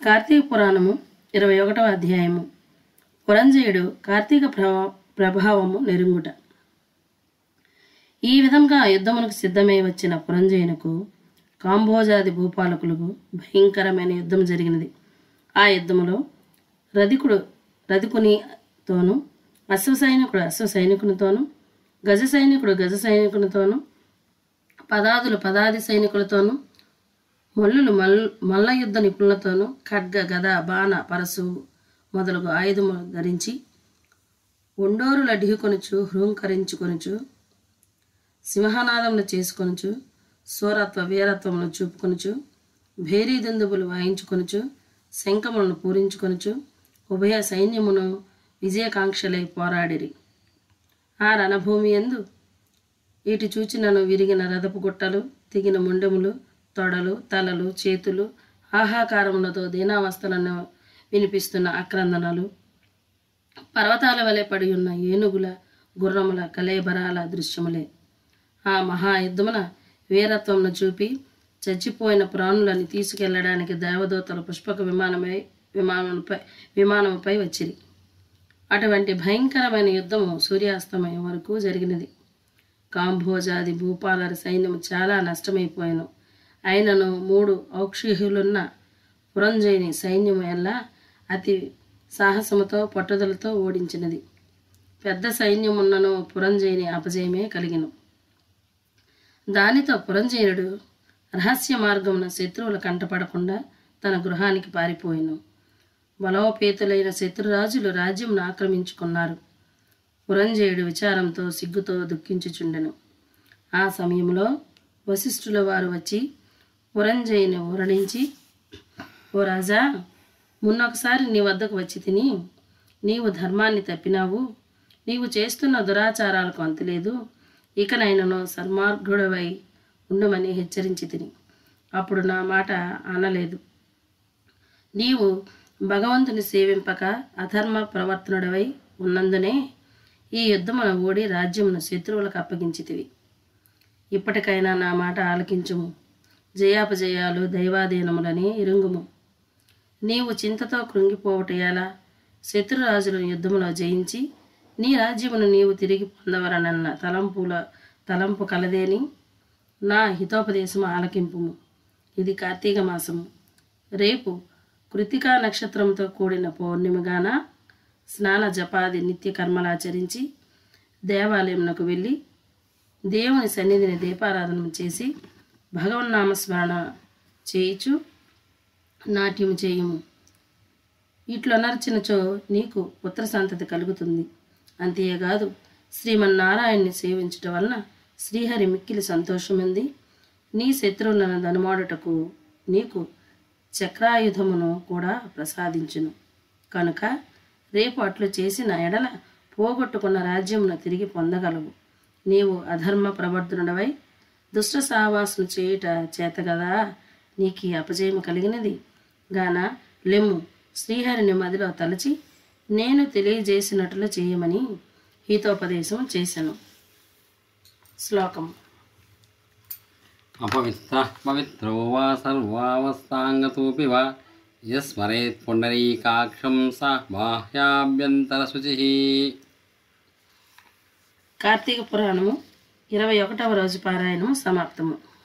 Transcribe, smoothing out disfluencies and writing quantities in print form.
కార్తీక పురాణము 21వ అధ్యాయము. పురంజయుడు కార్తీక ప్రభావము నెరుంగుట. ఈ విధంగా యుద్ధమునకు సిద్ధమై వచ్చిన పురంజయునకు కాంభోజాది భూపాలకులకు భయంకరమైన యుద్ధం జరిగినది. ఆ యుద్ధములో రధికునితోనూ, అశ్వసైనికుడు అశ్వసైనికునితోనూ, గజ సైనికునితోనూ, పదాదులు పదాది సైనికులతోనూ, మల్ల యుద్ధ నిపుణులతోనూ, ఖడ్గ గద బాణ పరశు మొదలగు ఆయుధములు ధరించి ఒండోరుల ఢీకొనుచు, హృంకరించుకొనుచు, సింహనాదములు చేసుకొనుచు, సోరత్వ వీరత్వములు చూపుకొనుచు, భేరీ దుందుబులు వాయించుకొనుచు, శంఖములను పూరించుకొనుచు ఉభయ సైన్యమును విజయకాంక్షలై పోరాడిరి. ఆ రణభూమి యందు ఇటు చూచినను విరిగిన రథపు గుట్టలు, తెగిన ముండెములు, తొడలు, తలలు, చేతులు, ఆహాకారములతో దీనావస్థలను వినిపిస్తున్న ఆక్రందనలు, పర్వతాల వలె పడి ఉన్న ఏనుగుల, గుర్రముల కలేబరాల దృశ్యములే. ఆ మహాయుద్ధమున వీరత్వమును చూపి చచ్చిపోయిన ప్రాణులని తీసుకెళ్లడానికి దేవదూతలు పుష్పక విమానముపై వచ్చిరి. అటువంటి భయంకరమైన యుద్ధము సూర్యాస్తమయం వరకు జరిగినది. కాంభోజాది భూపాలర సైన్యము చాలా నష్టమైపోయాను. అయినను 3 ఔక్షుహ్యులున్న పురంజయుని సైన్యము ఎల్లా అతి సాహసముతో పట్టుదలతో ఓడించినది. పెద్ద సైన్యమున్నను పురంజయుని అపజయమే కలిగిను. దానితో పురంజయుడు రహస్య మార్గమున శత్రువుల కంటపడకుండా తన గృహానికి పారిపోయిను. బలోపేతులైన శత్రురాజులు రాజ్యమును ఆక్రమించుకున్నారు. పురంజయుడు విచారంతో సిగ్గుతో దుఃఖించుచుండెను. ఆ సమయంలో వశిష్ఠుల వారు వచ్చి పురంజయుని ఊరడించి, ఓ రాజా, మున్నొకసారి నీ వద్దకు వచ్చి తిని నీవు ధర్మాన్ని తప్పినావు. నీవు చేస్తున్న దురాచారాలకు అంతులేదు. ఇకనైనను సన్మార్గుడవై ఉండమని హెచ్చరించి తిని. అప్పుడు నా మాట అనలేదు. నీవు భగవంతుని సేవింపక అధర్మ ప్రవర్తనుడవై ఉన్నందునే ఈ యుద్ధమున ఓడి రాజ్యమును శత్రువులకు అప్పగించితివి. ఇప్పటికైనా నా మాట ఆలకించుము. జయాపజయాలు దైవాధీనములని ఇరుంగుము. నీవు చింతతో కృంగిపోవటయాలా? శత్రురాజులను యుద్ధములో జయించి నీ రాజ్యమును నీవు తిరిగి పొందవరనన్న తలంపు కలదేని నా హితోపదేశము ఆలకింపుము. ఇది కార్తీక మాసము. రేపు కృతికా నక్షత్రంతో కూడిన పౌర్ణిమగాన స్నాన జపాది నిత్య కర్మలాచరించి దేవాలయమునకు వెళ్ళి దేవుని సన్నిధిని దీపారాధన చేసి భగవన్నామస్మరణ చేయుచు నాట్యము చేయుము. ఇట్లొనర్చినచో నీకు పుత్ర సంతతి కలుగుతుంది. అంతేకాదు, శ్రీమన్నారాయణ్ణి సేవించుట వలన శ్రీహరి మిక్కిలి సంతోషముంది నీ శత్రువులను దనుమాడుటకు నీకు చక్రాయుధమును కూడా ప్రసాదించును. కనుక రేపు అట్లు చేసిన ఎడల పోగొట్టుకున్న రాజ్యమును తిరిగి పొందగలవు. నీవు అధర్మ ప్రవర్తనుడవై దుష్ట సావాసును చేయుట చేతగదా నీకు అపజయము కలిగినది గాన లెమ్ము, శ్రీహరిని మదిలో తలచి నేను తెలియజేసినట్లు చేయమని హితోపదేశం చేశాను. శ్లోకం. అపవిత్ర పవిత్రో వా సర్వావస్థాంగతోపి వా యస్మరేత్ పుండరీకాక్షం స బాహ్యాభ్యంతర శుచిః. కార్తీక పురాణము 21వ రోజు పారాయణము సమాప్తము.